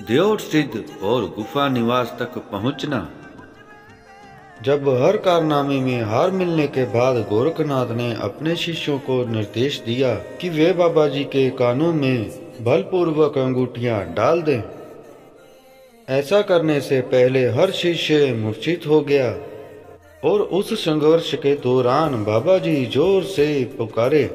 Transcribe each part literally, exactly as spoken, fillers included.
देओट सिद्ध और गुफा निवास तक पहुंचना। जब हर कारनामे में हार मिलने के बाद गोरखनाथ ने अपने शिष्यों को निर्देश दिया कि वे बाबा जी के कानों में बलपूर्वक अंगूठियां डाल दें। ऐसा करने से पहले हर शिष्य मूर्छित हो गया और उस संघर्ष के दौरान बाबा जी जोर से पुकारे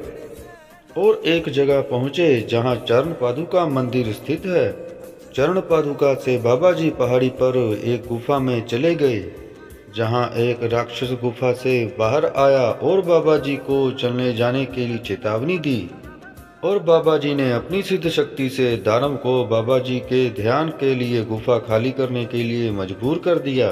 और एक जगह पहुंचे जहां चरण पादुका मंदिर स्थित है। चरण पादुका से बाबा जी पहाड़ी पर एक गुफा में चले गए, जहां एक राक्षस गुफा से बाहर आया और बाबा जी को चलने जाने के लिए चेतावनी दी। और बाबा जी ने अपनी सिद्ध शक्ति से दानव को बाबा जी के ध्यान के लिए गुफा खाली करने के लिए मजबूर कर दिया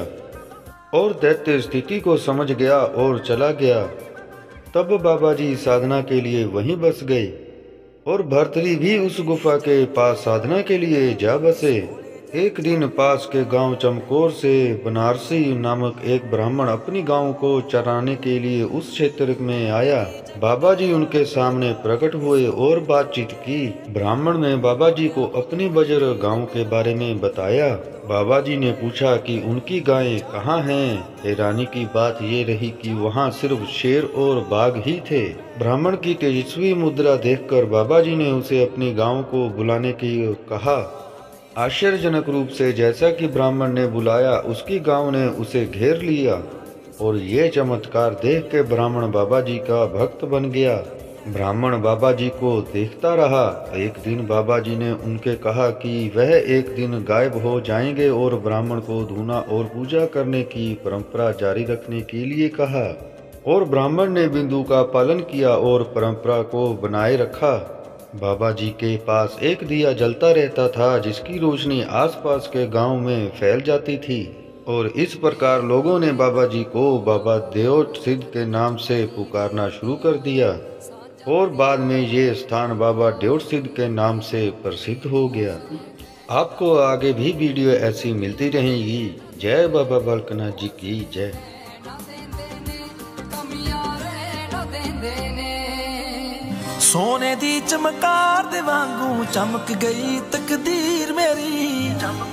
और दैत्य स्थिति को समझ गया और चला गया। तब बाबा जी साधना के लिए वहीं बस गए और भर्तरी भी उस गुफा के पास साधना के लिए जा बसे। एक दिन पास के गांव चमकौर से बनारसी नामक एक ब्राह्मण अपनी गांव को चराने के लिए उस क्षेत्र में आया। बाबा जी उनके सामने प्रकट हुए और बातचीत की। ब्राह्मण ने बाबा जी को अपनी बजर गांव के बारे में बताया। बाबा जी ने पूछा कि उनकी गायें कहाँ हैं। हैरानी की बात ये रही कि वहाँ सिर्फ शेर और बाघ ही थे। ब्राह्मण की तेजस्वी मुद्रा देखकर बाबा जी ने उसे अपनी गांव को बुलाने की कहा। आश्चर्यजनक रूप से जैसा कि ब्राह्मण ने बुलाया, उसकी गांव ने उसे घेर लिया और ये चमत्कार देख के ब्राह्मण बाबा जी का भक्त बन गया। ब्राह्मण बाबा जी को देखता रहा। एक दिन बाबा जी ने उनके कहा कि वह एक दिन गायब हो जाएंगे और ब्राह्मण को धूना और पूजा करने की परंपरा जारी रखने के लिए कहा। और ब्राह्मण ने बिंदु का पालन किया और परंपरा को बनाए रखा। बाबा जी के पास एक दिया जलता रहता था जिसकी रोशनी आसपास के गांव में फैल जाती थी और इस प्रकार लोगों ने बाबा जी को बाबा देओट सिद्ध के नाम से पुकारना शुरू कर दिया और बाद में ये स्थान बाबा देओट सिद्ध के नाम से प्रसिद्ध हो गया। आपको आगे भी वीडियो ऐसी मिलती रहेगी। जय बाबा बालकनाथ जी की जय। सोने दी चमकार दे वांगू चमक गई तकदीर मेरी।